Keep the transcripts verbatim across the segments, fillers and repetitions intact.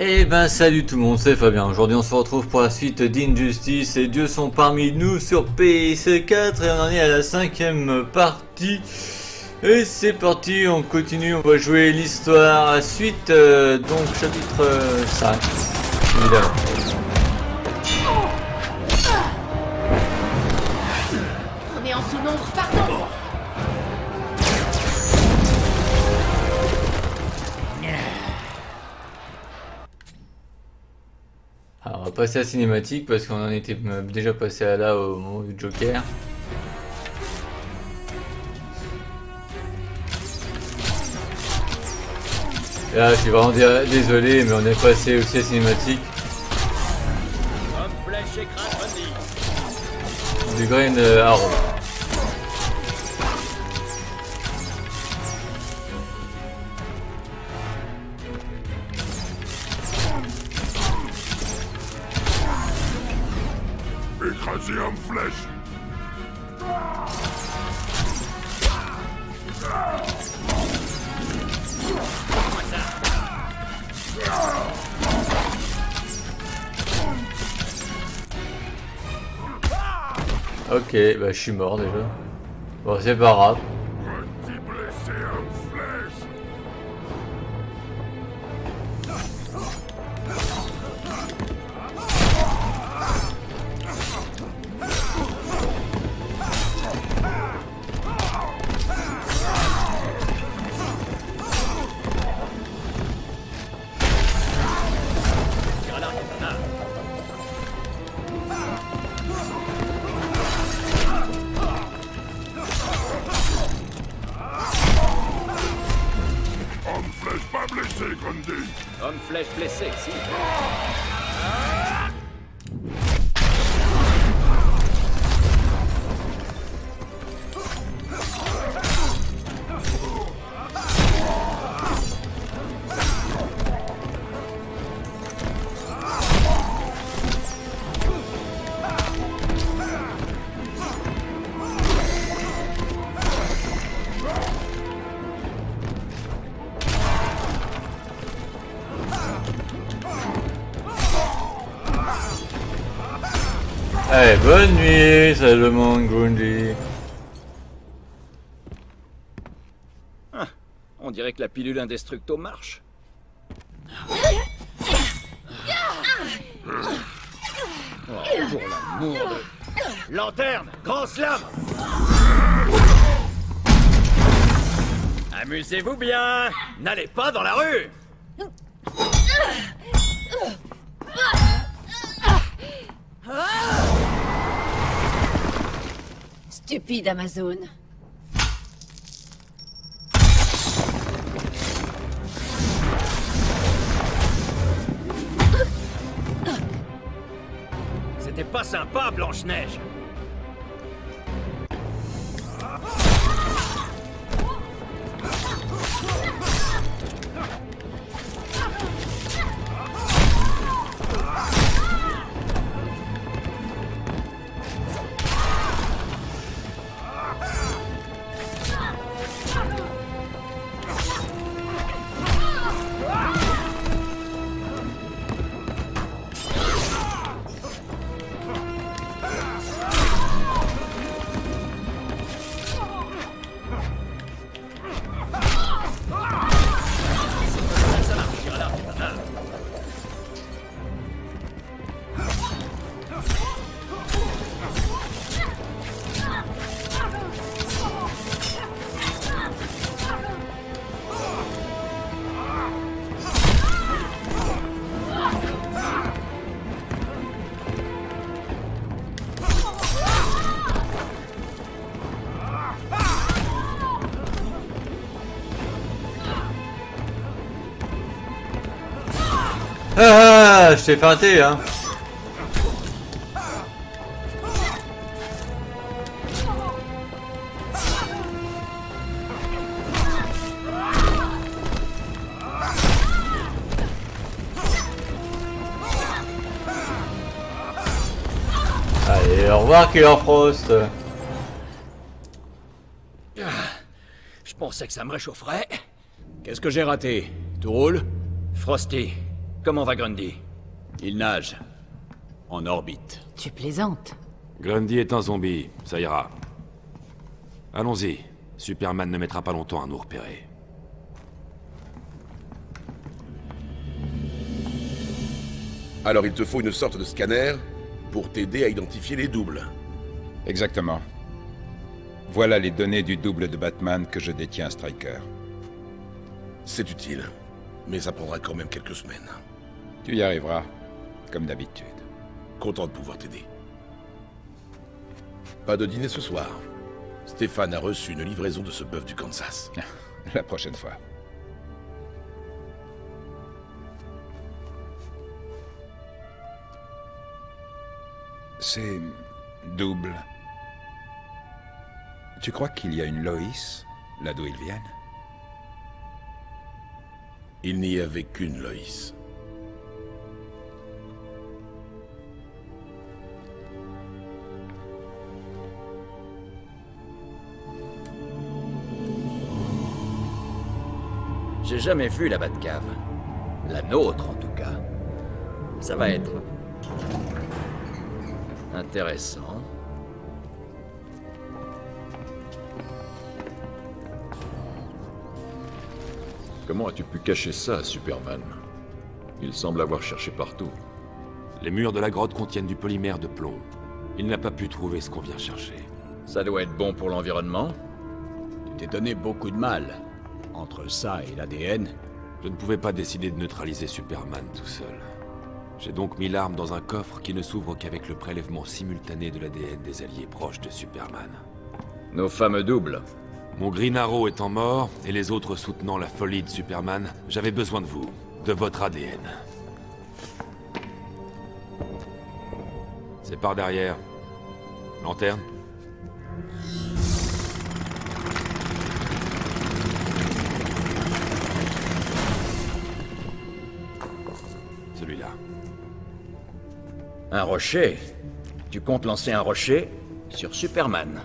Eh ben salut tout le monde, c'est Fabien. Aujourd'hui on se retrouve pour la suite d'Injustice et Dieux sont parmi nous sur P S quatre et on en est à la cinquième partie. Et c'est parti, on continue, on va jouer l'histoire à suite, euh, donc chapitre euh, cinq, évidemment. On est en sous-nombre, pardon. Alors on va passer à la cinématique parce qu'on en était déjà passé à là au moment du Joker. Et là je suis vraiment désolé mais on est passé aussi à la cinématique. Du Green Arrow. Écrasé en flèche. Ok, bah je suis mort déjà. Bon c'est pas grave. Petit blessé en flèche. Homme flèche pas blessé, Grundy. Homme flèche blessé, si. Allez, bonne nuit, Salomon Grundy. Ah, on dirait que la pilule indestructo marche. Oh, pour l'amour de... Lanterne, grand slam. Amusez-vous bien. N'allez pas dans la rue. Stupide Amazon. C'était pas sympa, Blanche-Neige. Ah, je t'ai feinté, hein. Allez, au revoir, Killer Frost. Je pensais que ça me réchaufferait. Qu'est-ce que j'ai raté? Tout roule? Frosty, Comment va Grundy? Il nage. En orbite. Tu plaisantes. Grundy est un zombie, ça ira. Allons-y. Superman ne mettra pas longtemps à nous repérer. Alors il te faut une sorte de scanner pour t'aider à identifier les doubles. Exactement. Voilà les données du double de Batman que je détiens, Stryker. C'est utile, mais ça prendra quand même quelques semaines. Tu y arriveras, comme d'habitude. Content de pouvoir t'aider. Pas de dîner ce soir. Stéphane a reçu une livraison de ce bœuf du Kansas. La prochaine fois. C'est... double. Tu crois qu'il y a une Lois, là d'où ils viennent? Il n'y avait qu'une Lois. J'ai jamais vu la Batcave. La nôtre, en tout cas. Ça va être... intéressant. Comment as-tu pu cacher ça, Superman? Il semble avoir cherché partout. Les murs de la grotte contiennent du polymère de plomb. Il n'a pas pu trouver ce qu'on vient chercher. Ça doit être bon pour l'environnement. Tu t'es donné beaucoup de mal. Entre ça et l'A D N. Je ne pouvais pas décider de neutraliser Superman tout seul. J'ai donc mis l'arme dans un coffre qui ne s'ouvre qu'avec le prélèvement simultané de l'A D N des alliés proches de Superman. Nos fameux doubles. Mon Green Arrow étant mort, et les autres soutenant la folie de Superman, j'avais besoin de vous, de votre A D N. C'est par derrière. Lanterne? Celui-là. Un rocher? Tu comptes lancer un rocher sur Superman?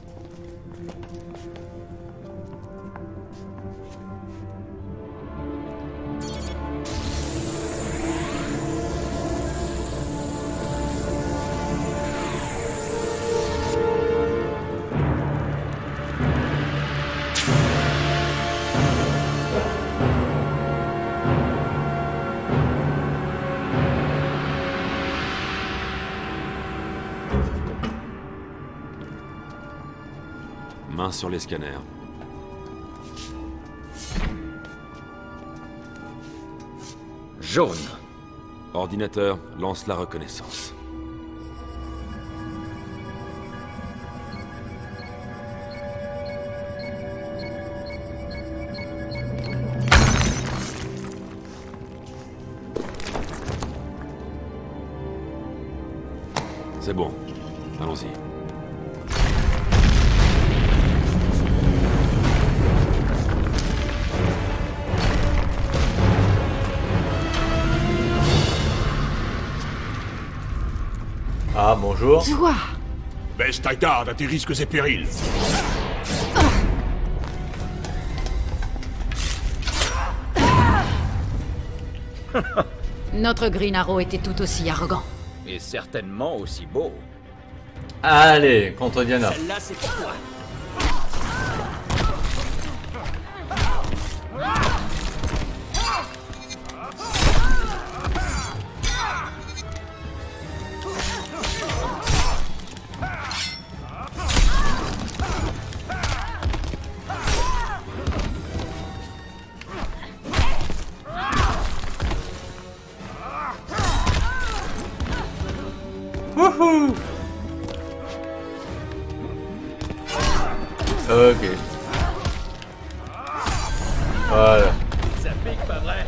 Main sur les scanners. Jaune. Ordinateur, lance la reconnaissance. C'est bon. Allons-y. Ah, bonjour. Toi! Baisse ta garde à tes risques et périls. Notre Green Arrow était tout aussi arrogant. Et certainement aussi beau. Allez, contre Diana. Celle-là, c'est pour toi. Wouhou! Ok. Voilà. Ça pique, pas vrai?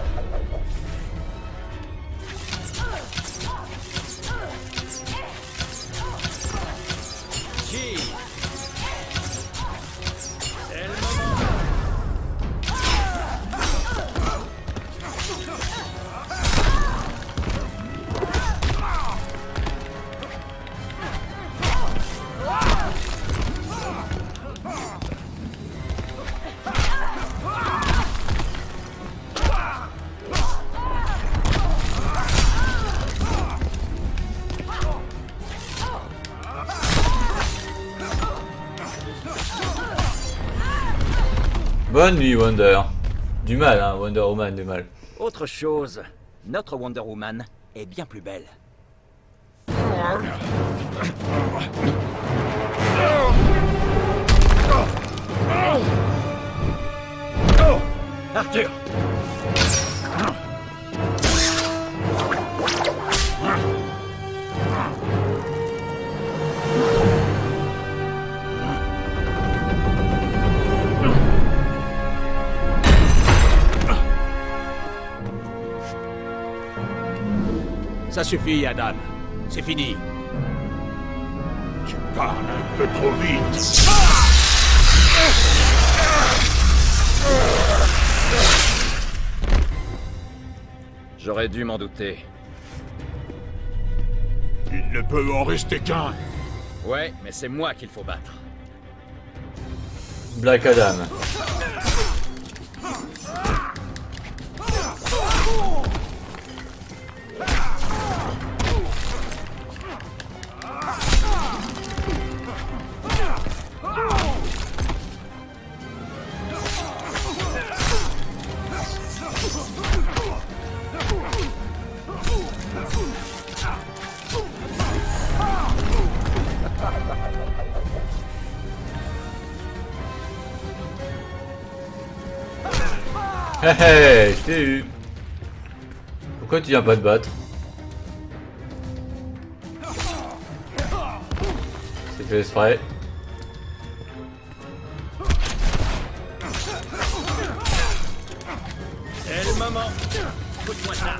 Qui? C'est le moment. Bonne nuit, Wonder. Du mal, hein, Wonder Woman, du mal. Autre chose, notre Wonder Woman est bien plus belle. Arthur! Ça suffit, Adam. C'est fini. Tu parles un peu trop vite. J'aurais dû m'en douter. Il ne peut en rester qu'un. Ouais, mais c'est moi qu'il faut battre. Black Adam. Hé hé, je t'ai eu. Pourquoi tu viens pas te battre? C'est fait exprès. C'est le moment. Écoute-moi ça.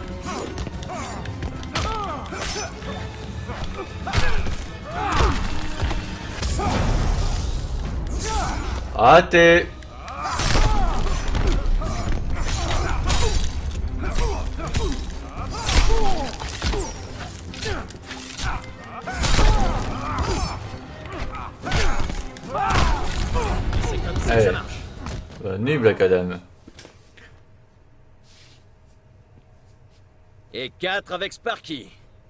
Raté. Allez. Bonne nuit, Black Adam. Et quatre avec Sparky.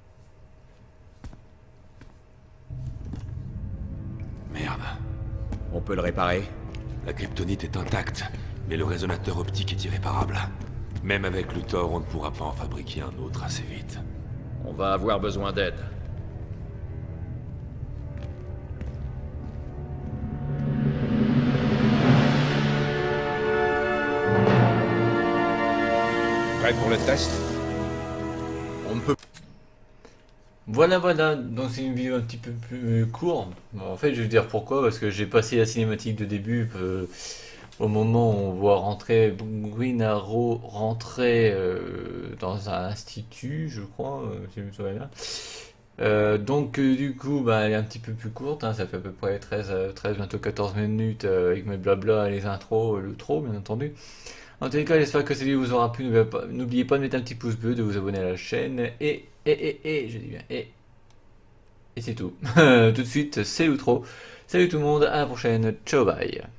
Merde. On peut le réparer? La kryptonite est intacte, mais le résonateur optique est irréparable. Même avec Luthor, on ne pourra pas en fabriquer un autre assez vite. On va avoir besoin d'aide. Prêt pour le test? On ne peut... Voilà, voilà, donc c'est une vidéo un petit peu plus courte. Bon, en fait, je vais dire pourquoi, parce que j'ai passé la cinématique de début euh, au moment où on voit rentrer Green Arrow rentrer euh, dans un institut, je crois, euh, si je me souviens bien. Euh, donc euh, du coup, bah, elle est un petit peu plus courte, hein, ça fait à peu près treize, treize bientôt quatorze minutes euh, avec mes blabla, les intros, l'outro, bien entendu. En tous les cas, j'espère que cette vidéo vous aura plu. N'oubliez pas de mettre un petit pouce bleu, de vous abonner à la chaîne. Et, et, et, et, je dis bien, et, et c'est tout. Tout de suite, c'est l'outro. Salut tout le monde, à la prochaine. Ciao, bye.